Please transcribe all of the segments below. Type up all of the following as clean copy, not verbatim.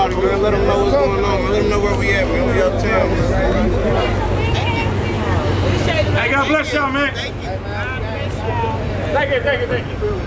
party, man. Let them know what's going on, man. Let them know where we at, man. We uptown, man. Hey, God bless y'all, man. Thank you. Thank you.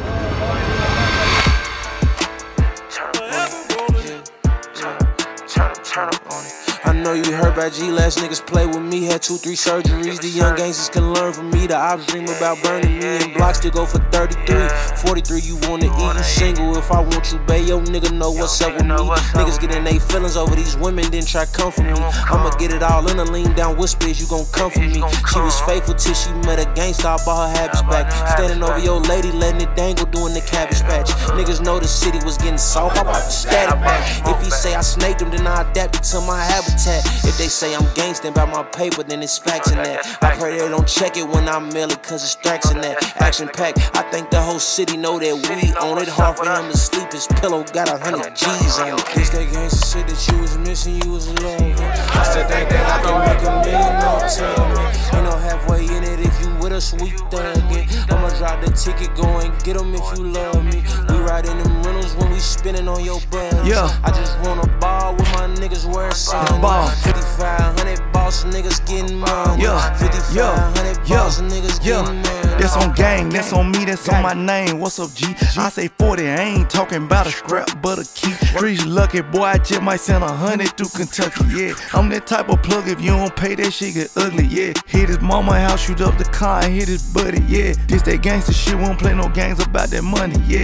Turn up on it. I know you heard about G, last niggas play with me, had 2-3 surgeries. The young gangsters can learn from me. The ops dream about burning me, and blocks to go for 33. 43, you wanna eat, you single. If I want you, bae, yo nigga know what's up with me. Niggas getting they feelings over these women, then try come for me. I'ma get it all in a lean down whispers, you gon' come for me. She was faithful till she met a gangsta, I bought her habits back. Standing over your lady, letting it dangle, doing the cabbage patch. Niggas know the city was getting soft, I bought the static back. If he say I snaked him, then I adapted to my habitat. If they say I'm gangsta about my paper, then it's facts in that. I pray they don't check it when I mail it, cause it's tracks in that. Action pack, I think the whole city know that we own it. Hard for him to sleep, his pillow got 100 G's on it. This that gangsta shit that you was missing, you was alone. I still think that I can make $1 million, no tell me. Ain't no halfway in it if you with us, we thuggin'. I'ma drop the ticket, go and get them if you love me. We riding them rentals when we spinning on your buzz. Yeah. I just wanna ball with my niggas where it's sun. 5500 boss niggas getting money. 5500 boss niggas getting money. That's on gang, that's on me, that's on my name. What's up, G? I say 40, I ain't talking about a scrap, but a key. Streets lucky, boy, I just might send 100 through Kentucky, yeah. I'm that type of plug, if you don't pay, that shit get ugly, yeah. Hit his mama house, shoot up the car, and hit his buddy, yeah. This that gangsta shit, won't play no games about that money, yeah.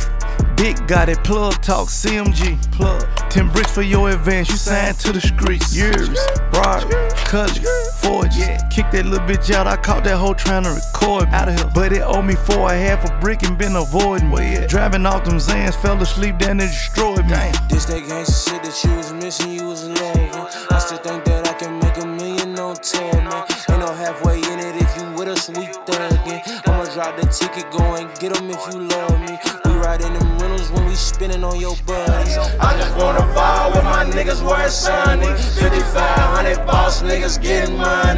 Big got it, plug talk, CMG, plug. 10 bricks for your advance, you signed to the streets. Years, Ryder, Cully, Forge, kick that little bitch out, I caught that hoe trying to record me. Out of here, but it owed me 4 1/2 a brick and been avoiding me. Driving off them Zans, fell asleep, then it destroyed me. This that gangsta shit that you was missing, you was alone. I still think that I can make $1 million, no tell me. Ain't no halfway in it if you with us, we thuggin'. I'ma drop the ticket, go and get them if you love me. We riding them rentals when we spinning on your buddies. I just wanna ball with my niggas where it's sunny. 5500 boss niggas getting money.